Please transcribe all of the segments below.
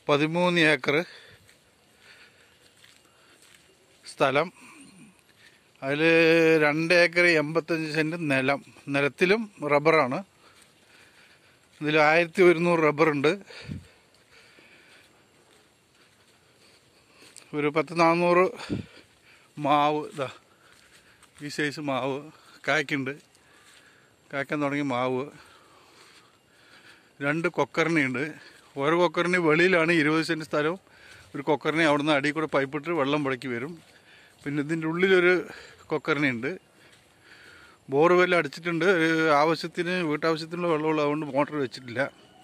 13 acre സ്ഥലം. അതിൽ 2 acre 85 cent നിലത്തിലും റബ്ബറാണ്. ഇതിൽ 1100 റബ്ബറുണ്ട്. ഒരു 10-400 മാവ്, ഇതാ ഈ സൈസ് മാവ് കായ്ക്കാൻ തുടങ്ങി മാവ്. 2 കൊക്കർണിയുണ്ട്. ഓരോ കൊക്കർണി വെളിയിലാണ്. 20 സെൻറ്റ് സ്ഥലവും ഒരു കൊക്കർണി അവിടുന്ന് അടിയിൽ കൂടെ പൈപ്പിട്ട് വെള്ളം പുഴക്കി വരും. പിന്നെ ഇതിൻ്റെ ഉള്ളിലൊരു കൊക്കർണിയുണ്ട്. ബോർവെൽ അടിച്ചിട്ടുണ്ട്. വീട്ടാവശ്യത്തിനുള്ള വെള്ളമുള്ള അതുകൊണ്ട് മോട്ടർ വെച്ചിട്ടില്ല.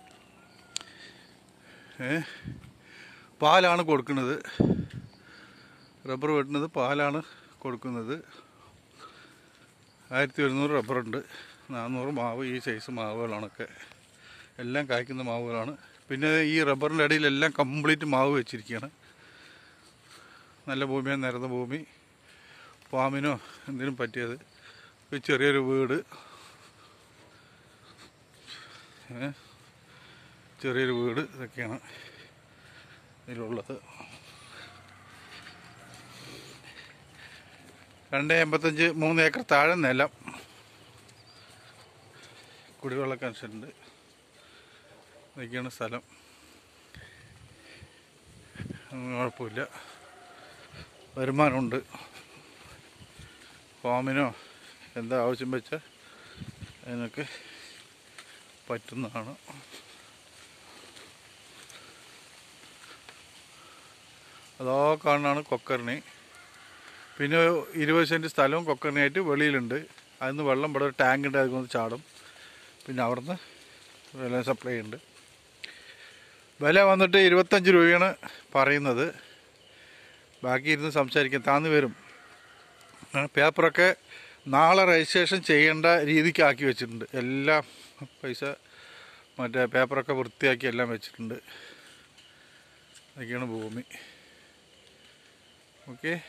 പാലാണ് കൊടുക്കുന്നത്. റബ്ബർ വെട്ടുന്നത് പാലാണ് കൊടുക്കുന്നത്. 1100 റബ്ബറുണ്ട്. 400 മാവ്. ഈ സൈസ് മാവുകളാണൊക്കെ. എല്ലാം കായ്ക്കുന്ന മാവുകളാണ്. പിന്നെ ഈ റബ്ബറിൻ്റെ അടിയിലെല്ലാം കംപ്ലീറ്റ് മാവ് വെച്ചിരിക്കുകയാണ്. നല്ല ഭൂമിയാണ്, നിരന്ന ഭൂമി. ഫാമിനോ എന്തിനും പറ്റിയത്. ചെറിയൊരു വീട്, ഇതൊക്കെയാണ് ഇതിലുള്ളത്. 285 3 ഏക്കർ താഴെ നിലം. കുടിവെള്ള കണക്ഷനുണ്ട്. ഇതൊക്കെയാണ് സ്ഥലം. കുഴപ്പമില്ല, വരുമാനമുണ്ട്. ഫാമിനോ എന്താ ആവശ്യം വെച്ചാൽ അതിനൊക്കെ പറ്റുന്നതാണ്. അതോ കാണാണ് കൊക്കർണി. പിന്നെ 20 സെൻറ്റ് സ്ഥലവും കൊക്കർണിയായിട്ട് വെളിയിലുണ്ട്. അതിന് വെള്ളം ഇവിടെ ഒരു ടാങ്ക് ഉണ്ട്, അതിൽ ചാടും. പിന്നെ അവിടുന്ന് വെള്ളം സപ്ലൈ ഉണ്ട്. വില വന്നിട്ട് 25 രൂപയാണ് പറയുന്നത്. ബാക്കി ഇരുന്ന് സംസാരിക്കാൻ താന്ന് വരും. പേപ്പറൊക്കെ നാളെ രജിസ്ട്രേഷൻ ചെയ്യേണ്ട രീതിക്ക് ആക്കി വെച്ചിട്ടുണ്ട്. എല്ലാം പൈസ പേപ്പറൊക്കെ വൃത്തിയാക്കി എല്ലാം വെച്ചിട്ടുണ്ട്. അതൊക്കെയാണ് ഭൂമി. ഓക്കെ.